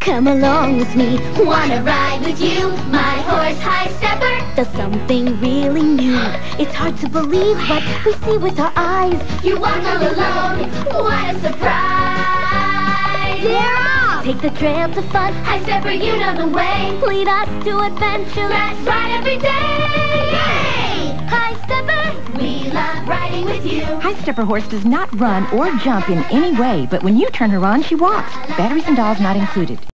Come along with me. Wanna ride with you, my horse High Stepper? Does something really new. It's hard to believe, but we see with our eyes. You walk all alone, what a surprise! Yeah! Take the trail to fun. High Stepper, you know the way. Lead us to adventure. Let's ride every day! Yay! High Stepper! We love riding with you. High Stepper horse does not run or jump in any way, but when you turn her on, she walks. Batteries and dolls not included.